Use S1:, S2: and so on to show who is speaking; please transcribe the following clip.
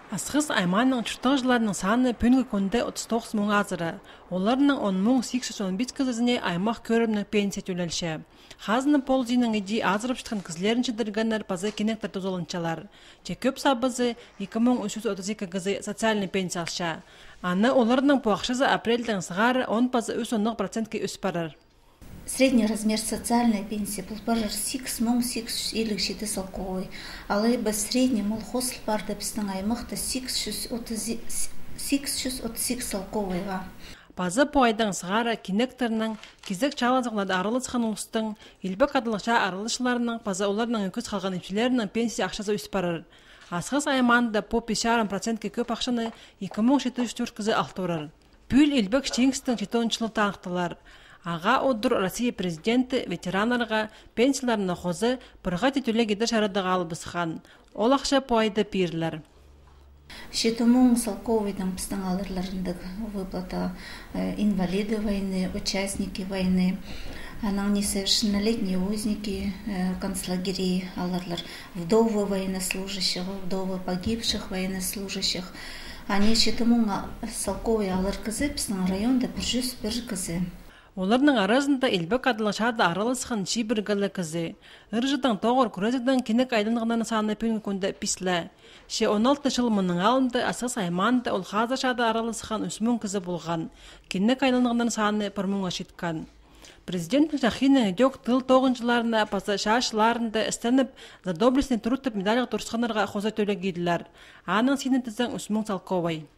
S1: Асығыс айманның чұртағжыларының саны пөнгі күнді 39 мың азыры. Оларының 10 мың 815 кізіне аймақ көрімнің пенсия төлелші. Хазының ползінің еде азырып шыққан кізлерін шыдырғанар пазы кенектір тозолынчалар. Чекөп сабызы 2332 кізі социальный пенсия алша. Аны оларының пуақшызы апрельдің сығары 10 пазы 10% өс барыр.
S2: Средний размер социальной пенсии был барыр 6,657 салковой. Алайба средний молхоз барды біздің аймақта 638 салковойға.
S1: Пазы пойдың сығары кенекторының кезек чалазықлады арылысқан ұлыстың, елбек адылықша арылышыларының пазы оларының өкіз қалған епшілерінің пенсия ақшасы өс барыр. Асығыз айманында по 50% көп ақшаны 2704 кізі алтырыр. Пүл елбек шеңістің жетоншылы таңықтылар. Аға одыр Россия президенті ветеранларға пенсияларына қозы бірға тетулі кеді шарадағы алыбысқан. Ол ақша пойды пейірлер.
S2: 7000 салковыйдың біздің алырларындық выплата инвалиды войны, участники войны, аның несовершеннолетние узники концлагерей алырлар, вдовы военнослужащих, вдовы погибших военнослужащих. Они 7000 салковый алыр кізі біздің районда 101 кізі.
S1: Оларның арасында елбек адылы шады аралысқан шибіргілі кізі. Үржідің тоғыр күрезікдің кенек айдынығынан саны пөнгі күнді післі. 16 жыл мұның алынды асыз айманды ол қаза шады аралысқан үсмін кізі болған. Кенек айдынығынан саны пұрмыңға шеткен. Президенттің Жахинның өдек тыл 9-жыларында пасы шашыларында істеніп, за доблестный тұрытып медаліға тұрсқанырға қоза төлі кейділер. Аның сенің тіздің үсмін салковай.